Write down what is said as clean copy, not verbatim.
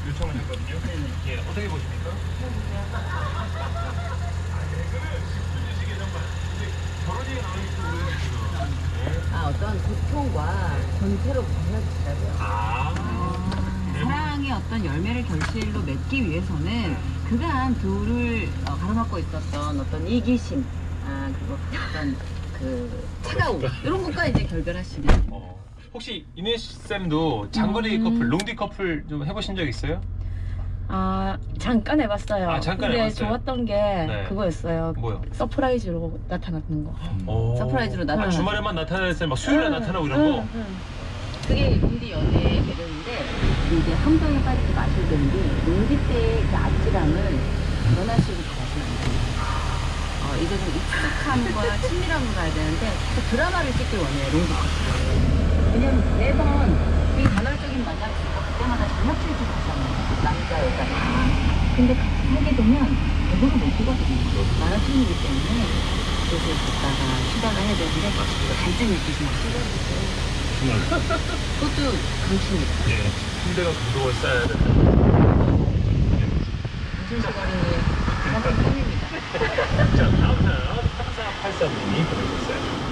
요청을 했거든요. 예, 어떻게 보십니까? 어떤 고통과 권태로 벗어나시라고요. 사랑의 어떤 열매를 결실로 맺기 위해서는 그간 둘을 가로막고 있었던 어떤 이기심, 그리고 어떤 그 차가움 이런 것과 이제 결별하시면. 혹시 이내시 쌤도 장거리 커플, 롱디 커플 좀 해보신 적 있어요? 잠깐 해봤어요. 잠깐 근데 해봤어요? 좋았던 게 네. 그거였어요. 뭐요? 서프라이즈로 나타나는 거. 서프라이즈로 나타나는 주말에만 나타나는 막 수요일에 나타나고 이런 거? 그게 롱디 연애의 매력인데, 이제 함정에 빠지지 마셔야 되는 게, 롱디 때의 그 아찔함을 그런 식으로 가시면 안 돼요. 이제 좀 익숙함과 친밀함을 가야 되는데, 그 드라마를 찍길 원해요, 롱디 커플. 왜냐면 매번 이 단월적인 만남이 있고, 그때마다 전력 질주 하잖아요. 남자, 여자. 근데 같이 살게 되면, 배우를 못 보거든요. 마라톤이기 때문에, 그래서 걷다가 쉬다가 해야 되는데, 갈증 느끼지 마시고. 그것도 강추입니다. 예. 침대가 무더워 쌓여야 된다. 무슨 시간이 그만큼 껌입니다. 자, 다음 사연 3483님이 보내주셨어요.